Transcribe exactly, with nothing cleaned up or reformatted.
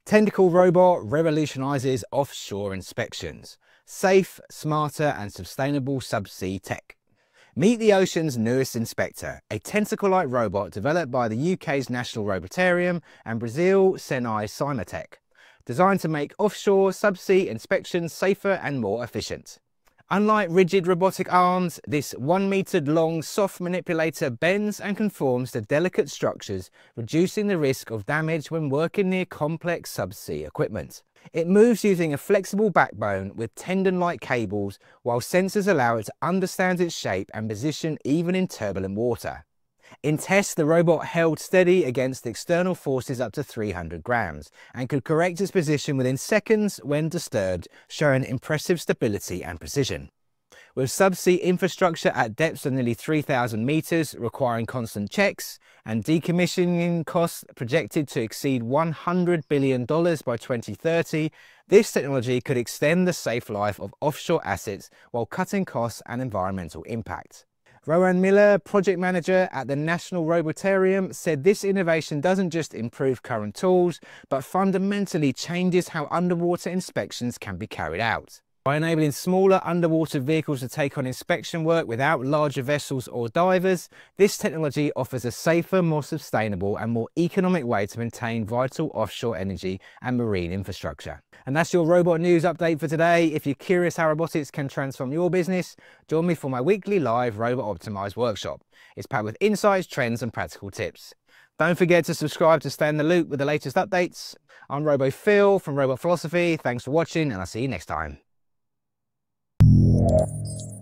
Tentacle robot revolutionises offshore inspections. Safe, smarter and sustainable subsea tech. Meet the ocean's newest inspector, a tentacle-like robot developed by the U K's National Roboterium and Brazil Senai Cimatec, designed to make offshore subsea inspections safer and more efficient. Unlike rigid robotic arms, this one-metre long soft manipulator bends and conforms to delicate structures, reducing the risk of damage when working near complex subsea equipment. It moves using a flexible backbone with tendon-like cables, while sensors allow it to understand its shape and position even in turbulent water. In tests, the robot held steady against external forces up to three hundred grams and could correct its position within seconds when disturbed, showing impressive stability and precision. With subsea infrastructure at depths of nearly three thousand metres requiring constant checks and decommissioning costs projected to exceed one hundred billion dollars by twenty thirty, this technology could extend the safe life of offshore assets while cutting costs and environmental impact. Rowan Miller, project manager at the National Robotarium, said this innovation doesn't just improve current tools, but fundamentally changes how underwater inspections can be carried out. By enabling smaller underwater vehicles to take on inspection work without larger vessels or divers, this technology offers a safer, more sustainable and more economic way to maintain vital offshore energy and marine infrastructure. And that's your robot news update for today. If you're curious how robotics can transform your business, join me for my weekly live Robot Optimized workshop. It's packed with insights, trends and practical tips. Don't forget to subscribe to stay in the loop with the latest updates. I'm RoboPhil from Robot Philosophy. Thanks for watching and I'll see you next time. Yeah.